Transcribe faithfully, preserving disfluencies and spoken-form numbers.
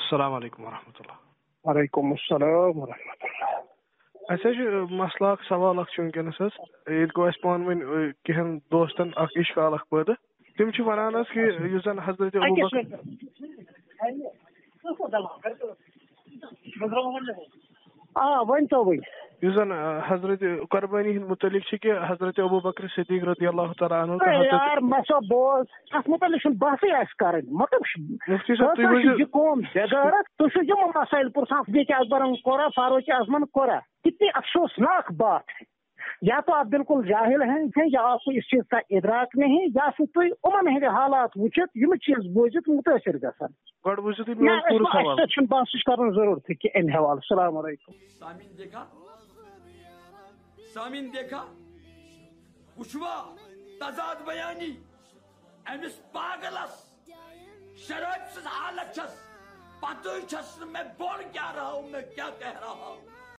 السلام علیکم ورحمۃ اللہ. وعلیکم السلام ورحمۃ اللہ. اَسہِ حظ چھُ مسلہٕ اکھ سوال اکھ چھُ وٕنکیٚنس حظ ییٚتہِ گوٚو اَسہِ پانہٕ ؤنۍ کینٛہن دوستن اکھ اِشکال اکھ پٲدٕ. تِم چھِ وَنان حظ کہِ یُس زن حضرت ابوٗبکر آ ؤنۍتو وۄنۍ یُس زن حضرت قۄربٲنی ہٕنٛدۍ مُتعلق چھِ کہِ حضرت ابوٗبکر صدیق رضی اللہ تعالیٰ عنہ یار مسا بوز اتھ متعلق چھُنہٕ بحثٕے آسہِ کَرٕنۍ مطلب مفتی صٲب تُہۍ ؤنِو یہِ قوم بےغیرت تُہۍ چھِو یِم مسائل پرژھان صدیق اکبرن کوٚرا فاروق اعظمن کوٚرا کتنی افسوسناک بات ہے. یا تو آپ بالکل جاہل ہیں یا آپ کو اس چیز کا ادراک نہیں یا پھر تُہۍ یِمن ہٕنٛدۍ حالات وٕچھِتھ یِم چیٖز بوٗزِتھ مُتٲثر گژھان. گۄڈٕ بوٗزِو تُہۍ میون پوٗرٕ سوال. اَسہِ چھُنہٕ بحثٕچ کَرُن ضروٗرت کہِ امہِ حوالہٕ. السلام علیکم. سامعین دیکھا سامعین دیکھا وٕچھوا تضاد بیانی أمس پاگلس شراب سٕنٛز حالت چھس پتہٕ چھس نہٕ مےٚ بوٚڑ کیٛاہ رہا ہوں میں کیا کہہ رہا ہوں.